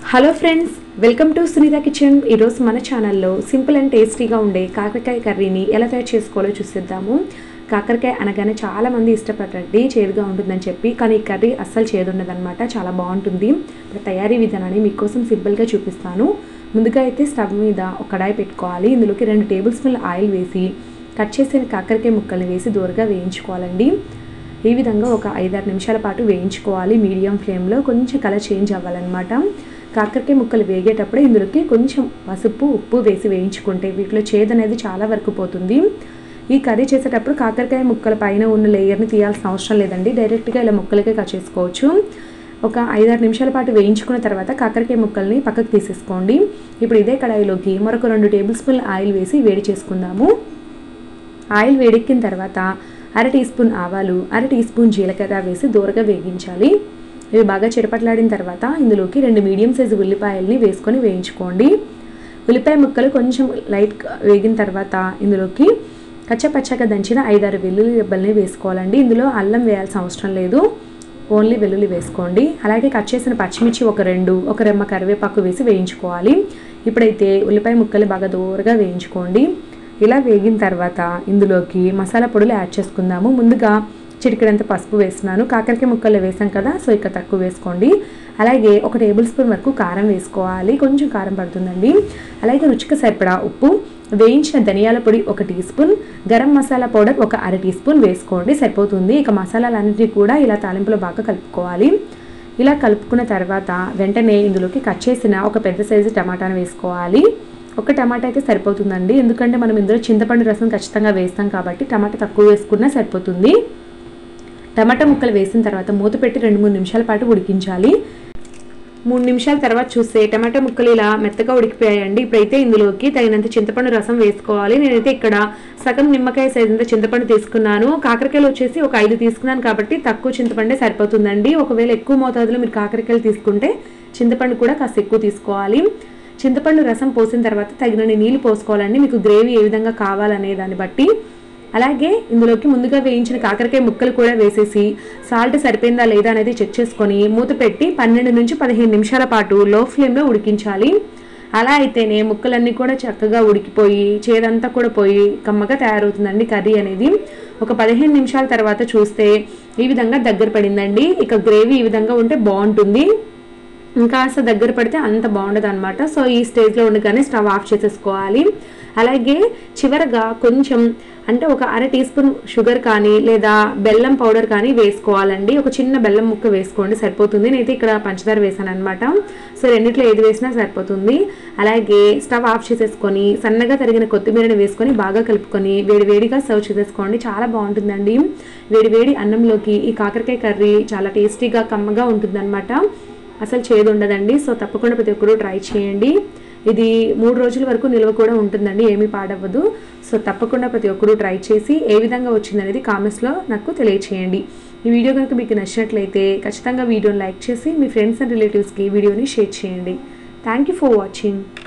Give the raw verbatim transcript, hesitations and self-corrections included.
Hello friends, welcome to Sunitha kitchen. ఈరోజు మన ఛానల్లో సింపుల్ అండ్ టేస్టీగా ఉండే కాకరకాయ కర్రీని ఎలా తయారు చేసుకోవాలో చూసేద్దాము. కాకరకాయ అనగానే చాలామంది ఇష్టపడండి, చేదుగా ఉంటుందని చెప్పి. కానీ ఈ కర్రీ అస్సలు చేదు ఉండదన్నమాట, చాలా బాగుంటుంది. ఇప్పుడు తయారీ విధానాన్ని మీకోసం సింపుల్గా చూపిస్తాను. ముందుగా అయితే స్టవ్ మీద ఒక కడాయి పెట్టుకోవాలి. ఇందులోకి రెండు టేబుల్ స్పూన్ల ఆయిల్ వేసి కట్ చేసిన కాకరకాయ ముక్కల్ని వేసి దూరగా వేయించుకోవాలండి. ఈ విధంగా ఒక ఐదారు నిమిషాల పాటు వేయించుకోవాలి మీడియం ఫ్లేమ్లో. కొంచెం కలర్ చేంజ్ అవ్వాలన్నమాట. కాకరకాయ ముక్కలు వేగేటప్పుడు ఇందులోకి కొంచెం పసుపు, ఉప్పు వేసి వేయించుకుంటే వీటిలో చేదు అనేది చాలా వరకు పోతుంది. ఈ కర్రీ చేసేటప్పుడు కాకరకాయ ముక్కల పైన ఉన్న లేయర్ని తీయాల్సిన అవసరం లేదండి, డైరెక్ట్గా ఇలా ముక్కలకే కట్ చేసుకోవచ్చు. ఒక ఐదారు నిమిషాల పాటు వేయించుకున్న తర్వాత కాకరకాయ ముక్కల్ని పక్కకు తీసేసుకోండి. ఇప్పుడు ఇదే కడాయిలోకి మరొక రెండు టేబుల్ స్పూన్ల ఆయిల్ వేసి వేడి చేసుకుందాము. ఆయిల్ వేడెక్కిన తర్వాత అర టీ స్పూన్ ఆవాలు, అర టీ స్పూన్ జీలకర్ర వేసి దూరగా వేగించాలి. ఇవి బాగా చిరపట్లాడిన తర్వాత ఇందులోకి రెండు మీడియం సైజు ఉల్లిపాయల్ని వేసుకొని వేయించుకోండి. ఉల్లిపాయ ముక్కలు కొంచెం లైట్గా వేగిన తర్వాత ఇందులోకి కచ్చపచ్చగా దంచిన ఐదారు వెల్లుల్లి రెబ్బల్ని వేసుకోవాలండి. ఇందులో అల్లం వేయాల్సిన అవసరం లేదు, ఓన్లీ వెల్లుల్లి వేసుకోండి. అలాగే కట్ చేసిన పచ్చిమిర్చి ఒక రెండు, ఒక రెమ్మ కరివేపాకు వేసి వేయించుకోవాలి. ఇప్పుడైతే ఉల్లిపాయ ముక్కలు బాగా దూరగా వేయించుకోండి. ఇలా వేగిన తర్వాత ఇందులోకి మసాలా పొడులు యాడ్ చేసుకుందాము. ముందుగా చిటికెడంత పసుపు వేస్తున్నాను, కాకరకాయ ముక్కలు వేసాం కదా, సో ఇక్కడ తక్కువ వేసుకోండి. అలాగే ఒక టేబుల్ స్పూన్ వరకు కారం వేసుకోవాలి, కొంచెం కారం పడుతుందండి. అలాగే రుచికి సరిపడా ఉప్పు, వేయించిన ధనియాల పొడి ఒక teaspoon, garam masala powder ఒక అర టీ స్పూన్ వేసుకోండి, సరిపోతుంది. ఇక మసాలాలన్నింటినీ కూడా ఇలా తాలింపులో బాగా కలుపుకోవాలి. ఇలా కలుపుకున్న తర్వాత వెంటనే ఇందులోకి కట్ చేసిన ఒక పెద్ద సైజు టమాటాను వేసుకోవాలి. ఒక టమాటా అయితే సరిపోతుందండి, ఎందుకంటే మనం ఇందులో చింతపండు రసం ఖచ్చితంగా వేస్తాం కాబట్టి టమాటా తక్కువ వేసుకున్నా సరిపోతుంది. టమాటా ముక్కలు వేసిన తర్వాత మూత పెట్టి రెండు మూడు నిమిషాల పాటు ఉడికించాలి. మూడు నిమిషాల తర్వాత చూస్తే టమాటా ముక్కలు ఇలా మెత్తగా ఉడికిపోయాయండి. ఇప్పుడైతే ఇందులోకి తగినంత చింతపండు రసం వేసుకోవాలి. నేనైతే ఇక్కడ సగం నిమ్మకాయ సైజంత చింతపండు తీసుకున్నాను. కాకరకాయలు వచ్చేసి ఒక ఐదు తీసుకున్నాను కాబట్టి తక్కువ చింతపండే సరిపోతుందండి. ఒకవేళ ఎక్కువ మోతాదులో మీరు కాకరకాయలు తీసుకుంటే చింతపండు కూడా కాస్త ఎక్కువ తీసుకోవాలి. చింతపండు రసం పోసిన తర్వాత తగినన్ని నీళ్ళు పోసుకోవాలండి, మీకు గ్రేవీ ఏ విధంగా కావాలనే దాన్ని బట్టి. అలాగే ఇందులోకి ముందుగా వేయించిన కాకరకాయ ముక్కలు కూడా వేసేసి సాల్ట్ సరిపోయిందా లేదా అనేది చెక్ చేసుకొని మూత పెట్టి పన్నెండు నుంచి పదిహేను నిమిషాల పాటు లో ఫ్లేమ్లో ఉడికించాలి. అలా అయితేనే ముక్కలన్నీ కూడా చక్కగా ఉడికిపోయి చేదంతా కూడా పోయి కమ్మగా తయారవుతుందండి కర్రీ అనేది. ఒక పదిహేను నిమిషాల తర్వాత చూస్తే ఈ విధంగా దగ్గర పడిందండి. ఇక గ్రేవీ ఈ విధంగా ఉంటే బాగుంటుంది, ఇంకా దగ్గర పడితే అంత బాగుండదు అనమాట. సో ఈ స్టేజ్లో ఉండగానే స్టవ్ ఆఫ్ చేసేసుకోవాలి. అలాగే చివరగా కొంచెం అంటే ఒక అర టీ స్పూన్ షుగర్ కానీ లేదా బెల్లం పౌడర్ కానీ వేసుకోవాలండి. ఒక చిన్న బెల్లం ముక్క వేసుకోండి, సరిపోతుంది. నేనైతే ఇక్కడ పంచదార వేసాను అనమాట, సో రెండిట్లో ఏది వేసినా సరిపోతుంది. అలాగే స్టవ్ ఆఫ్ చేసేసుకొని సన్నగా తరిగిన కొత్తిమీరని వేసుకొని బాగా కలుపుకొని వేడి వేడిగా సర్వ్ చేసేసుకోండి, చాలా బాగుంటుందండి. వేడి వేడి అన్నంలోకి ఈ కాకరకాయ కర్రీ చాలా టేస్టీగా కమ్మగా ఉంటుందన్నమాట, అసలు చేదు ఉండదండి. సో తప్పకుండా ప్రతి ఒక్కరు ట్రై చేయండి. ఇది మూడు రోజుల వరకు నిల్వ కూడా ఉంటుందండి, ఏమీ పాడవ్వదు. సో తప్పకుండా ప్రతి ఒక్కరు ట్రై చేసి ఏ విధంగా వచ్చిందనేది కామెంట్స్లో నాకు తెలియచేయండి. ఈ వీడియో కనుక మీకు నచ్చినట్లయితే ఖచ్చితంగా వీడియోని లైక్ చేసి మీ ఫ్రెండ్స్ అండ్ రిలేటివ్స్కి వీడియోని షేర్ చేయండి. Thank you for watching.